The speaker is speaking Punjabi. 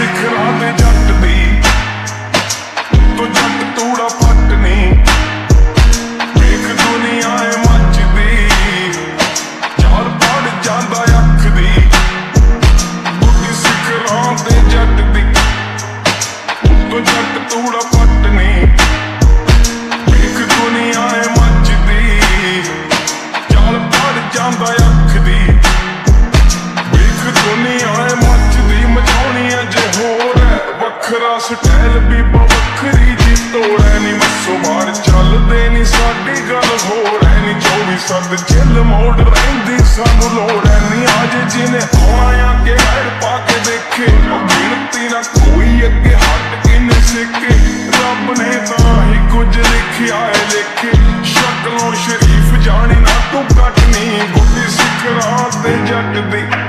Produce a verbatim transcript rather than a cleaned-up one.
ਸਿਖਰਾਂ ਤੇ ਜੱਟ ਦੀ ਤੋ ਜੱਟ ਤੂੜਾ ਪੱਟ ਨੀ ਵੇਖ ਦੁਨੀਆ ਏ ਮੱਚਦੀ ਚਾਲ ਪੜ ਜਾਂਦਾ ਅੱਖ ਦੀ ਬੁੱਢੀ ਸਿਖਰਾਂ ਤੇ ਜੱਟ ਦੀ ਤੋ ਜੱਟ ਤੂੜਾ ਪੱਟ ਨੀ ਵੇਖ ਦੁਨੀਆ ਏ ਮੱਚਦੀ ਚਾਲ ਪੜ ਜਾਂਦਾ ਅੱਖ ਦੀ ਵੇਖ ਦੁਨੀਆ ਏ ਮੱਚਦੀ ਮਚਾਉਣੀ ਅਜੇ ਹੋਰ ਹੈ ਵੱਖਰਾ ਸਟਾਈਲ ਵੀ ਵੱਖਰੀ ਜੀ ਤੋੜ ਐ ਨੀ ਮੱਸੋ ਮਾਰ ਚੱਲਦੇ ਨੀ ਸਾਡੀ ਗੱਲ ਹੋਰ ਐ ਨੀ ਚੌਵੀ ਸੱਤ ਚਿੱਲ ਮੋੜ ਰਹਿੰਦੀ ਸਾਨੂੰ ਲੋੜ ਐ ਨੀ ਅੱਜ ਜਿਹਨੇ ਆਉਣਾ ਆ ਕੇ ਹੈਡ ਪਾ ਕੇ ਦੇਖੇ ਉਹ ਗਿਣਤੀ ਨਾ ਕੋਈ ਅੱਗੇ ਹੱਟ ਕਿੰਨੇ ਸਿੱਕੇ ਰੱਬ ਨੇ ਤਾਂ ਹੀ ਕੁਝ ਲਿਖਿਆ ਏ ਲੇਖੇ ਸ਼ਕਲੋਂ ਸ਼ਰੀਫ ਜਾਣੇ ਨਾ ਤੂੰ ਘੱਟ ਨੀ ਬੁੱਢੀ ਸਿਖਰਾਂ ਤੇ ਜੱਟ ਦੀ